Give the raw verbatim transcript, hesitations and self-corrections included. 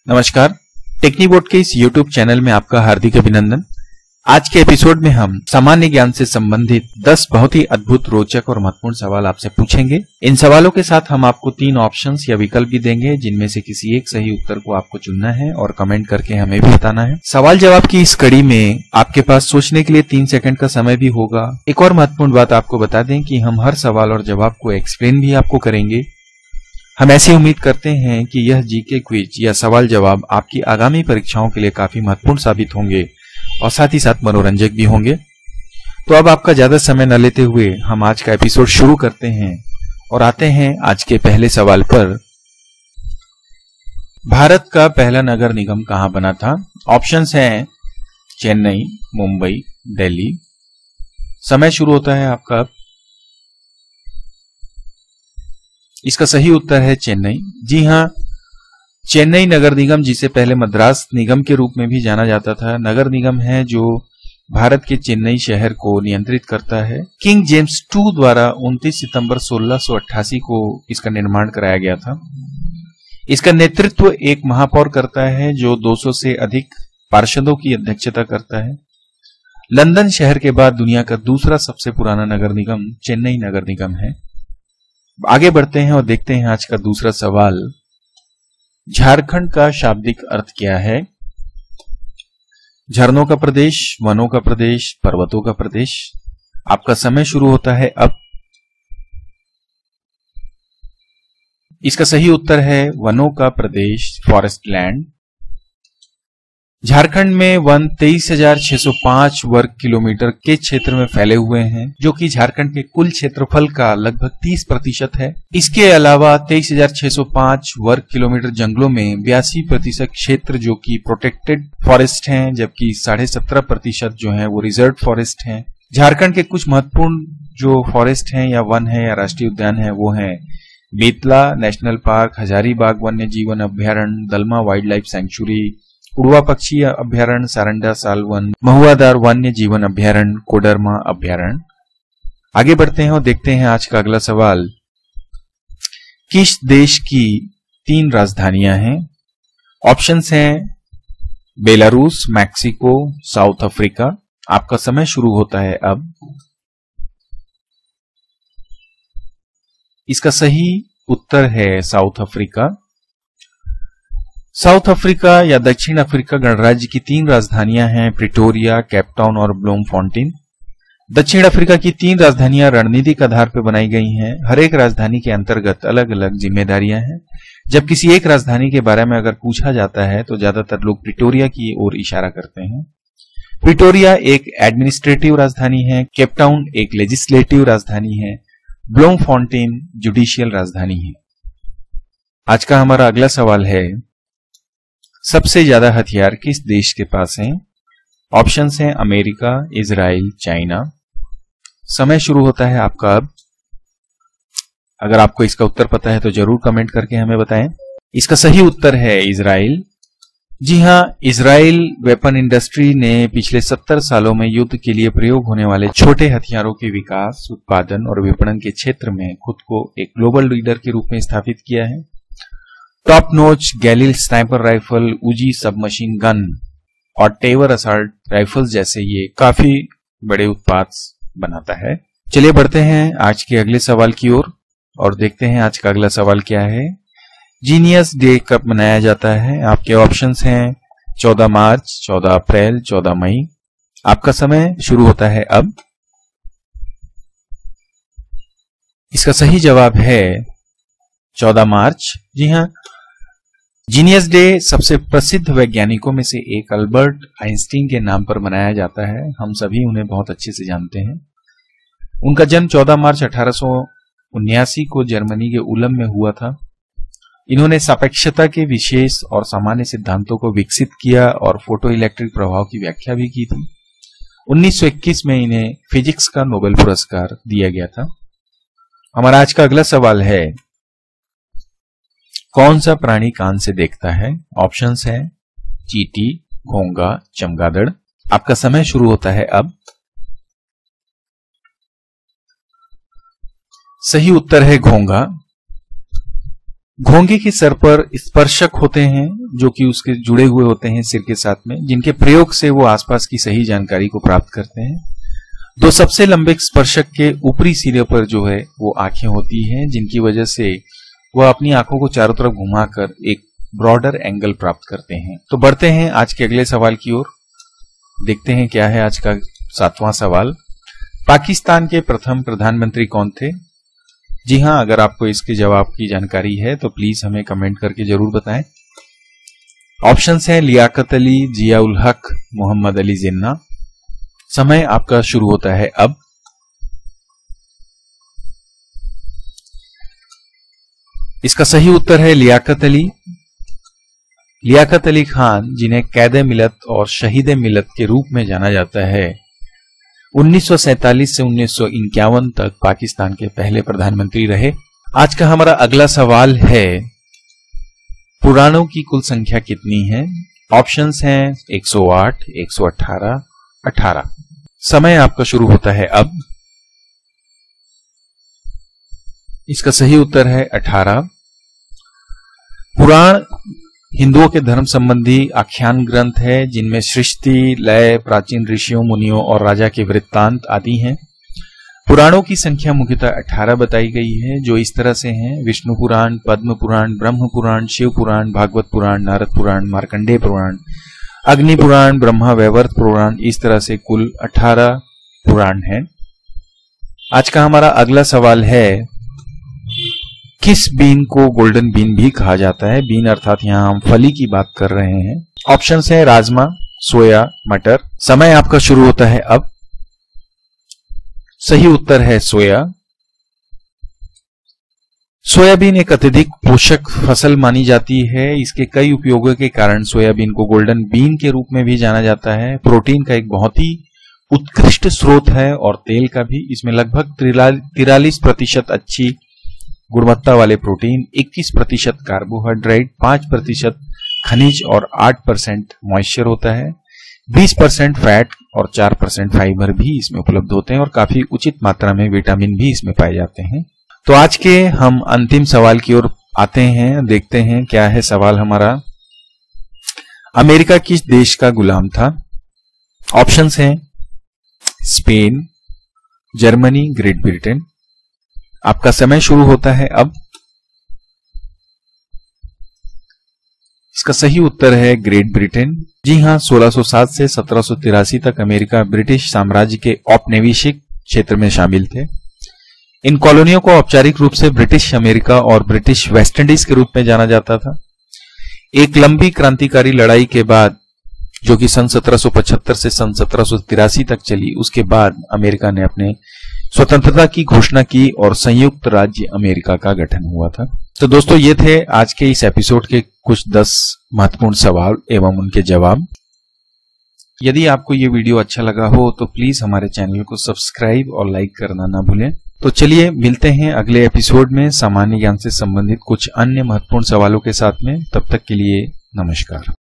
नमस्कार, टेक्नीबोट के इस यूट्यूब चैनल में आपका हार्दिक अभिनंदन। आज के एपिसोड में हम सामान्य ज्ञान से संबंधित दस बहुत ही अद्भुत, रोचक और महत्वपूर्ण सवाल आपसे पूछेंगे। इन सवालों के साथ हम आपको तीन ऑप्शंस या विकल्प भी देंगे, जिनमें से किसी एक सही उत्तर को आपको चुनना है और कमेंट करके हमें भी बताना है। सवाल जवाब की इस कड़ी में आपके पास सोचने के लिए तीन सेकंड का समय भी होगा। एक और महत्वपूर्ण बात आपको बता दें कि हम हर सवाल और जवाब को एक्सप्लेन भी आपको करेंगे। हम ऐसी उम्मीद करते हैं कि यह जीके क्विज या सवाल जवाब आपकी आगामी परीक्षाओं के लिए काफी महत्वपूर्ण साबित होंगे और साथ ही साथ मनोरंजक भी होंगे। तो अब आपका ज्यादा समय न लेते हुए हम आज का एपिसोड शुरू करते हैं और आते हैं आज के पहले सवाल पर। भारत का पहला नगर निगम कहां बना था? ऑप्शंस हैं चेन्नई, मुंबई, दिल्ली। समय शुरू होता है आपका। इसका सही उत्तर है चेन्नई। जी हां, चेन्नई नगर निगम, जिसे पहले मद्रास निगम के रूप में भी जाना जाता था, नगर निगम है जो भारत के चेन्नई शहर को नियंत्रित करता है। किंग जेम्स टू द्वारा उनतीस सितंबर सोलह सौ अट्ठासी को इसका निर्माण कराया गया था। इसका नेतृत्व एक महापौर करता है जो दो सौ से अधिक पार्षदों की अध्यक्षता करता है। लंदन शहर के बाद दुनिया का दूसरा सबसे पुराना नगर निगम चेन्नई नगर निगम है। आगे बढ़ते हैं और देखते हैं आज का दूसरा सवाल। झारखंड का शाब्दिक अर्थ क्या है? झरनों का प्रदेश, वनों का प्रदेश, पर्वतों का प्रदेश। आपका समय शुरू होता है अब। इसका सही उत्तर है वनों का प्रदेश, फॉरेस्ट लैंड। झारखंड में वन तेईस हजार छह सौ पांच वर्ग किलोमीटर के क्षेत्र में फैले हुए हैं, जो कि झारखंड के कुल क्षेत्रफल का लगभग तीस प्रतिशत है। इसके अलावा तेईस हजार छह सौ पांच वर्ग किलोमीटर जंगलों में बयासी प्रतिशत क्षेत्र जो कि प्रोटेक्टेड फॉरेस्ट हैं, जबकि साढ़े सत्रह प्रतिशत जो है वो रिजर्व फॉरेस्ट हैं। झारखंड के कुछ महत्वपूर्ण जो फॉरेस्ट हैं या वन है या राष्ट्रीय उद्यान है वो है बेतला नेशनल पार्क, हजारीबाग वन्य जीवन अभ्यारण्य, Dalma wild life sanctuary, Udhwa पक्षी अभ्यारण्य, सारंडा सालवन, महुआदार वन्य जीवन अभ्यारण्य, कोडरमा अभ्यारण्य। आगे बढ़ते हैं और देखते हैं आज का अगला सवाल। किस देश की तीन राजधानियां हैं? ऑप्शंस हैं बेलारूस, मैक्सिको, साउथ अफ्रीका। आपका समय शुरू होता है अब। इसका सही उत्तर है साउथ अफ्रीका। साउथ अफ्रीका या दक्षिण अफ्रीका गणराज्य की तीन राजधानियां हैं प्रिटोरिया, केपटाउन और ब्लूमफॉन्टेन। दक्षिण अफ्रीका की तीन राजधानियां रणनीतिक आधार पर बनाई गई हैं। हर एक राजधानी के अंतर्गत अलग अलग जिम्मेदारियां हैं। जब किसी एक राजधानी के बारे में अगर पूछा जाता है तो ज्यादातर लोग प्रिटोरिया की ओर इशारा करते हैं। प्रिटोरिया एक एडमिनिस्ट्रेटिव राजधानी है, केपटाउन एक लेजिस्लेटिव राजधानी है, ब्लूमफॉन्टेन जुडिशियल राजधानी है। आज का हमारा अगला सवाल है, सबसे ज्यादा हथियार किस देश के पास हैं? ऑप्शंस हैं अमेरिका, इजराइल, चाइना। समय शुरू होता है आपका अब। अगर आपको इसका उत्तर पता है तो जरूर कमेंट करके हमें बताएं। इसका सही उत्तर है इजराइल। जी हां, इजराइल वेपन इंडस्ट्री ने पिछले सत्तर सालों में युद्ध के लिए प्रयोग होने वाले छोटे हथियारों के विकास, उत्पादन और विपणन के क्षेत्र में खुद को एक ग्लोबल लीडर के रूप में स्थापित किया है। Top notch Galil sniper rifle, Uzi submachine gun और टेवर असॉल्ट राइफल्स जैसे ये काफी बड़े उत्पाद बनाता है। चलिए बढ़ते हैं आज के अगले सवाल की ओर और देखते हैं आज का अगला सवाल क्या है। जीनियस डे कब मनाया जाता है? आपके ऑप्शंस हैं चौदह मार्च, चौदह अप्रैल, चौदह मई। आपका समय शुरू होता है अब। इसका सही जवाब है चौदह मार्च। जी हां, जीनियस डे सबसे प्रसिद्ध वैज्ञानिकों में से एक अल्बर्ट आइंस्टीन के नाम पर मनाया जाता है। हम सभी उन्हें बहुत अच्छे से जानते हैं। उनका जन्म चौदह मार्च अठारह सौ उन्यासी को जर्मनी के उलम में हुआ था। इन्होंने सापेक्षता के विशेष और सामान्य सिद्धांतों को विकसित किया और फोटो इलेक्ट्रिक प्रभाव की व्याख्या भी की थी। उन्नीस सौ इक्कीस में इन्हें फिजिक्स का नोबेल पुरस्कार दिया गया था। हमारा आज का अगला सवाल है, कौन सा प्राणी कान से देखता है? ऑप्शंस है चींटी, घोंगा, चमगादड़। आपका समय शुरू होता है अब। सही उत्तर है घोंगा। घोंगे के सर पर स्पर्शक होते हैं जो कि उसके जुड़े हुए होते हैं सिर के साथ में, जिनके प्रयोग से वो आसपास की सही जानकारी को प्राप्त करते हैं। दो सबसे लंबे स्पर्शक के ऊपरी सिरे पर जो है वो आंखें होती हैं, जिनकी वजह से वह अपनी आंखों को चारों तरफ घुमाकर एक ब्रॉडर एंगल प्राप्त करते हैं। तो बढ़ते हैं आज के अगले सवाल की ओर। देखते हैं क्या है आज का सातवां सवाल। पाकिस्तान के प्रथम प्रधानमंत्री कौन थे? जी हां, अगर आपको इसके जवाब की जानकारी है तो प्लीज हमें कमेंट करके जरूर बताएं। ऑप्शंस हैं लियाकत अली, जिया उल हक, मोहम्मद अली जिन्ना। समय आपका शुरू होता है अब। इसका सही उत्तर है लियाकत अली। लियाकत अली खान, जिन्हें कैदे मिलत और शहीदे मिलत के रूप में जाना जाता है, उन्नीस सौ सैंतालीस से उन्नीस सौ इक्यावन तक पाकिस्तान के पहले प्रधानमंत्री रहे। आज का हमारा अगला सवाल है, पुराणों की कुल संख्या कितनी है? ऑप्शंस हैं एक सौ आठ, एक सौ अठारह, अठारह। समय आपका शुरू होता है अब। इसका सही उत्तर है अठारह। पुराण हिंदुओं के धर्म संबंधी आख्यान ग्रंथ है, जिनमें सृष्टि, लय, प्राचीन ऋषियों, मुनियों और राजा के वृत्तांत आदि हैं। पुराणों की संख्या मुख्यतः अठारह बताई गई है, जो इस तरह से हैं: विष्णु पुराण, पद्म पुराण, ब्रह्म पुराण, शिव पुराण, भागवत पुराण, नारद पुराण, मार्कंडेय पुराण, अग्नि पुराण, ब्रह्मा वैवर्त पुराण। इस तरह से कुल अठारह पुराण हैं। आज का हमारा अगला सवाल है, किस बीन को गोल्डन बीन भी कहा जाता है? बीन अर्थात यहां हम फली की बात कर रहे हैं। ऑप्शंस हैं राजमा, सोया, मटर। समय आपका शुरू होता है अब। सही उत्तर है सोया। सोयाबीन एक अत्यधिक पोषक फसल मानी जाती है। इसके कई उपयोगों के कारण सोयाबीन को गोल्डन बीन के रूप में भी जाना जाता है। प्रोटीन का एक बहुत ही उत्कृष्ट स्रोत है और तेल का भी। इसमें लगभग तिरालीस प्रतिशत अच्छी गुणवत्ता वाले प्रोटीन, इक्कीस प्रतिशत कार्बोहाइड्रेट, पांच प्रतिशत खनिज और आठ परसेंट मॉइस्चर होता है। बीस परसेंट फैट और चार परसेंट फाइबर भी इसमें उपलब्ध होते हैं और काफी उचित मात्रा में विटामिन भी इसमें पाए जाते हैं। तो आज के हम अंतिम सवाल की ओर आते हैं। देखते हैं क्या है सवाल हमारा। अमेरिका किस देश का गुलाम था? ऑप्शंस हैं स्पेन, जर्मनी, ग्रेट ब्रिटेन। आपका समय शुरू होता है अब। इसका सही उत्तर है ग्रेट ब्रिटेन। जी हां, सोलह सौ सात से सत्रह सौ तिरासी तक अमेरिका ब्रिटिश साम्राज्य के औपनिवेशिक क्षेत्र में शामिल थे। इन कॉलोनियों को औपचारिक रूप से ब्रिटिश अमेरिका और ब्रिटिश वेस्ट इंडीज के रूप में जाना जाता था। एक लंबी क्रांतिकारी लड़ाई के बाद, जो कि सन सत्रह सौ पचहत्तर से सन सत्रह सौ तिरासी तक चली, उसके बाद अमेरिका ने अपने स्वतंत्रता की घोषणा की और संयुक्त राज्य अमेरिका का गठन हुआ था। तो दोस्तों, ये थे आज के इस एपिसोड के कुछ दस महत्वपूर्ण सवाल एवं उनके जवाब। यदि आपको ये वीडियो अच्छा लगा हो तो प्लीज हमारे चैनल को सब्सक्राइब और लाइक करना ना भूलें। तो चलिए मिलते हैं अगले एपिसोड में सामान्य ज्ञान से संबंधित कुछ अन्य महत्वपूर्ण सवालों के साथ में। तब तक के लिए नमस्कार।